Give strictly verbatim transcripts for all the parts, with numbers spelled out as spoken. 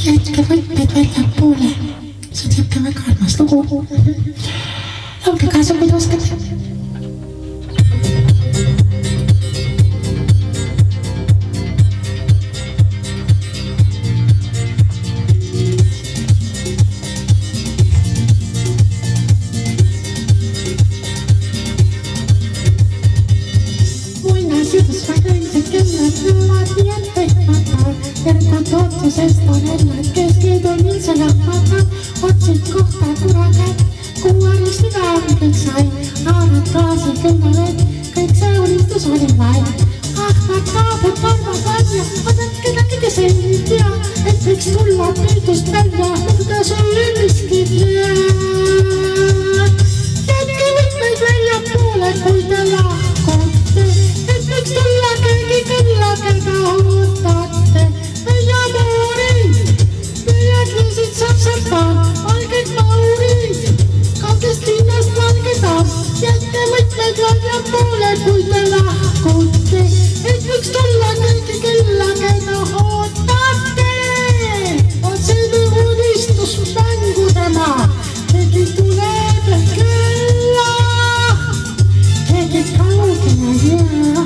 jätke võtmed väljapoole. See on siuke väga armas lugu. Laulge kaasa, kui oskate. Sest on ennad keskidul ilse lahmata, otsid kohta kurakäed, kuuarist igaamiklik sai, haarad klaasi külma vett, kõik see unistus oli vaid. Ahmad kaabud tormad välja, vadat kedagi, kes ei tea, et võiks tulla pildust välja, nagu ta sul ülliskid jääd. Jätke võtmeid välja poole, kui te lahkute, et võiks tulla keegi külla, keda ootate. Ja moorid, püüad liisid sapsapaan, valged maurid, kaugest linnast valged aas. Jätke võtmed välja poole, kui te lahkute, et võiks tulla keegi külla, keda ootate. On see unistus mängude maa, keegi tuleb külla, keegi kaugele jää.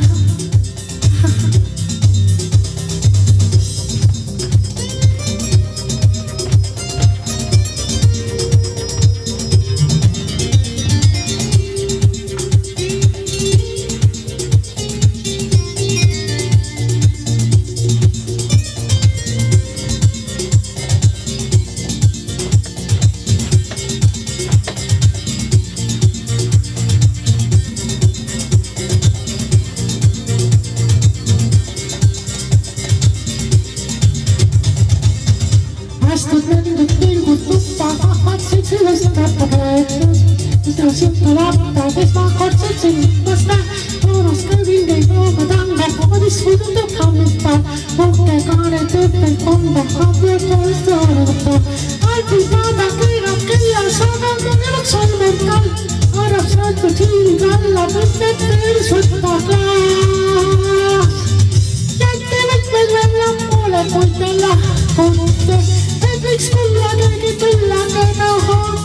Astud nendud pilgud tuppa, ahvatsid sellest tappakäetus. Mida sinta lappa, kes mahkordselt sintas näh, toonas ka vingeid rooga tange, voodis võidundab kammita. Puhke kaane tööpel komba, abjad toest joonata. Alpid vaada keerab kella, saadab mõneluks andmed kall. Arab saatnud hiilig alla, võtmed töös võtta klaas. Jätte võtmed välja poole, kui te lahkute. Võiks kulla keegi tulla, keda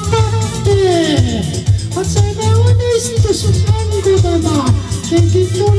ootate. On see unistus mängude maa, keegi tulla.